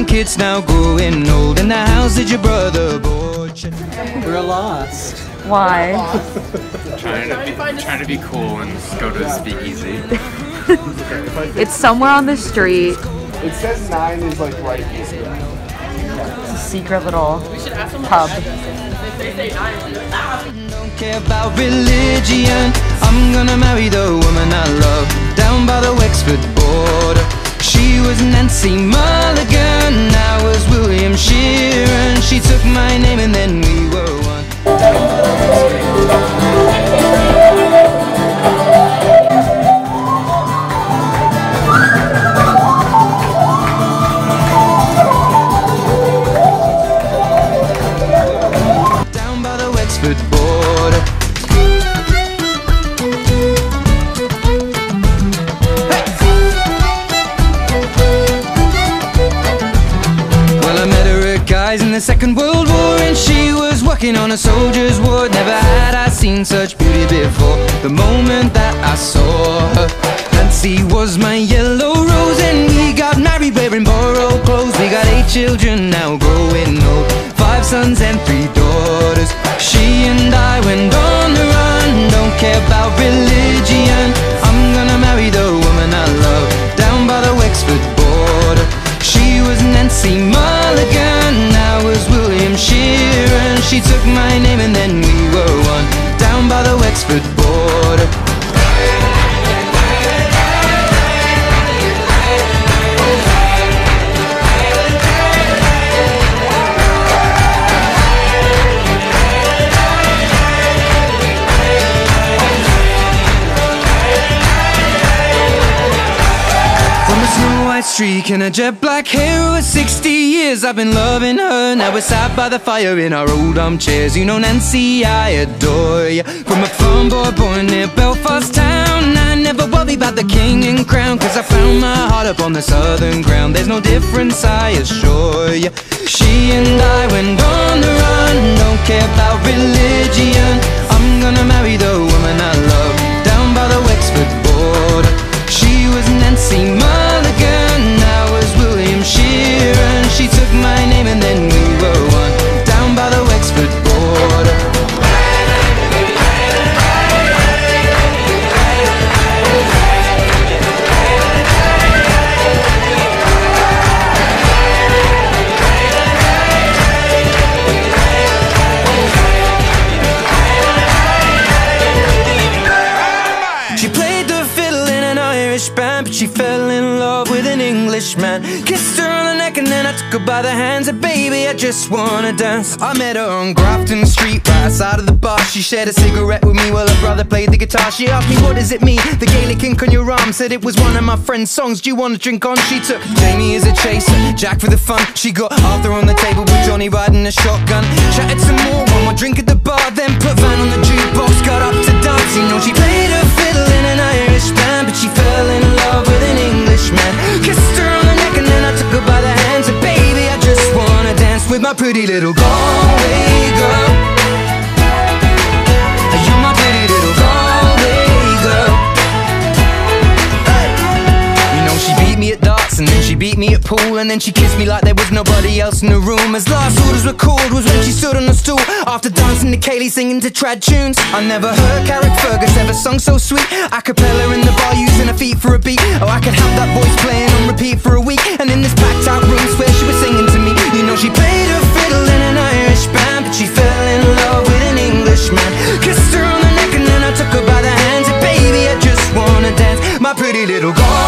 grandkids now growing old, and the house that your brother bought. We're lost. Why? trying to be cool and go to the speakeasy. It's somewhere on the street. It says 9 is like right here. It's a secret little pub. Don't care about religion. I'm gonna marry the woman I love down by the Wexford border. She was Nancy Mulligan, I was William Sheeran. She took my name and then we were one. Down by the Wexford border. In the Second World War, and she was working on a soldier's ward. Never had I seen such beauty before. The moment that I saw her, Nancy was my yellow rose, and we got married wearing borrowed clothes. We got 8 children now growing old, 5 sons and 3 daughters. She and I went on the run. Don't care about religion. I'm gonna marry the woman I love down by the Wexford border. She was Nancy Mulligan, I was William Sheeran. She took my name and then we were one down by the Wexford border. Streak and a jet black hair over 60 years I've been loving her. Now we're sat by the fire in our old armchairs. You know Nancy, I adore you. From a farm boy born near Belfast town, I never worry about the king and crown, cause I found my heart up on the southern ground. There's no difference, I assure you. She and I went on the run. Don't care about religion. I'm gonna marry the woman I love down by the Wexford border. She was Nancy Mulligan, I was William Sheeran. She took my name and then we were one down by the Wexford border. She played the fiddle in an Irish band, but she fell in love with an Englishman. Kissed her on the neck and then I took her by the hands. And baby, I just wanna dance. I met her on Grafton Street, right outside of the bar. She shared a cigarette with me while her brother played the guitar. She asked me, what does it mean, the Gaelic ink on your arm? Said it was one of my friend's songs. Do you want to drink on? She took Jamie as a chaser, Jack for the fun. She got Arthur on the table with Johnny riding a shotgun. Chatted some more, one more drink at the bar, then put Van on the jukebox. Got up to dance, you know she played her fiddle in an Irish band, but she fell in love with an Englishman. Kissed her on the neck and then I took her by the hands. And baby, I just wanna dance with my pretty little Galway girl. You're my pretty little Galway girl. Hey. You know she beat me at darts and then she beat me at pool, and then she kissed me like there was nobody else in the room. As last orders were called was when she stood on the stool, after dancing to Kaylee singing to trad tunes. I never heard Carrick Fergus ever sung so sweet. A cappella in the bar using her feet for a beat. Oh, I could have that voice playing on repeat for a week. And in this packed out room swear she was singing to me. You know she played her fiddle in an Irish band, but she fell in love with an Englishman. Kissed her on the neck and then I took her by the hands. And baby, I just wanna dance, my pretty little girl.